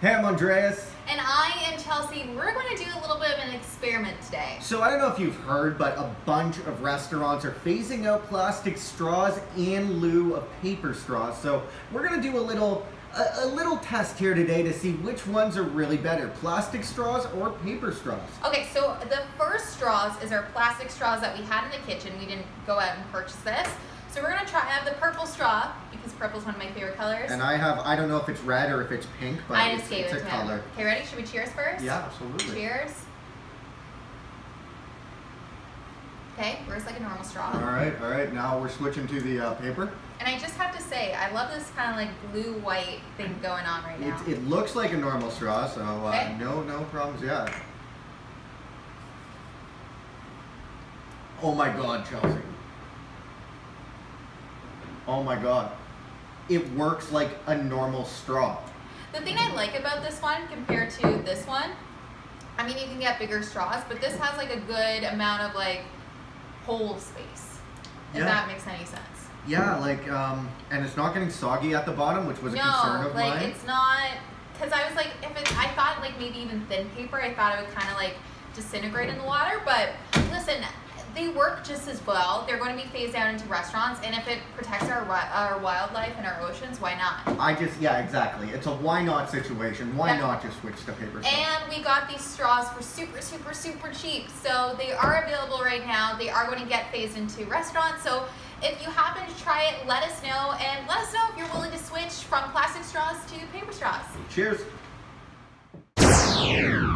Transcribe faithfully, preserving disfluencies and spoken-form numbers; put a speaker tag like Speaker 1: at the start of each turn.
Speaker 1: Hey, I'm Andreas.
Speaker 2: And I am Chelsea. We're going to do a little bit of an experiment today.
Speaker 1: So I don't know if you've heard, but a bunch of restaurants are phasing out plastic straws in lieu of paper straws. So we're going to do a little a, a little test here today to see which ones are really better, plastic straws or paper straws.
Speaker 2: Okay, so the first straws is our plastic straws that we had in the kitchen. We didn't go out and purchase this. So we're going to try, I have the purple straw, because purple is one of my favorite colors.
Speaker 1: And I have, I don't know if it's red or if it's pink, but
Speaker 2: I
Speaker 1: it's,
Speaker 2: just gave
Speaker 1: it's
Speaker 2: it
Speaker 1: a
Speaker 2: to
Speaker 1: color.
Speaker 2: him. Okay, ready? Should we cheers first?
Speaker 1: Yeah, absolutely.
Speaker 2: Cheers. Okay, where's like a normal straw?
Speaker 1: All right, all right. Now we're switching to the uh, paper.
Speaker 2: And I just have to say, I love this kind of like blue-white thing going on right now.
Speaker 1: It, it looks like a normal straw, so uh,
Speaker 2: Okay.
Speaker 1: no, no problems yet. Oh my God, Chelsea. Oh my God. It works like a normal straw.
Speaker 2: The thing I like about this one compared to this one, I mean, you can get bigger straws, but this has like a good amount of like hole space, if
Speaker 1: Yeah.
Speaker 2: that makes any sense.
Speaker 1: Yeah, like, um, and it's not getting soggy at the bottom, which was a concern
Speaker 2: No,
Speaker 1: of
Speaker 2: like
Speaker 1: mine.
Speaker 2: it's not, because I was like, if it, I thought like maybe even thin paper, I thought it would kind of like disintegrate in the water, but listen, they work just as well. They're going to be phased out into restaurants, and if it protects our wi- our wildlife and our oceans, why not?
Speaker 1: I just, yeah, exactly. It's a why not situation. Why
Speaker 2: Yeah.
Speaker 1: not just switch to paper straws?
Speaker 2: And we got these straws for super, super, super cheap. So they are available right now. They are going to get phased into restaurants. So if you happen to try it, let us know. And let us know if you're willing to switch from plastic straws to paper straws.
Speaker 1: Cheers.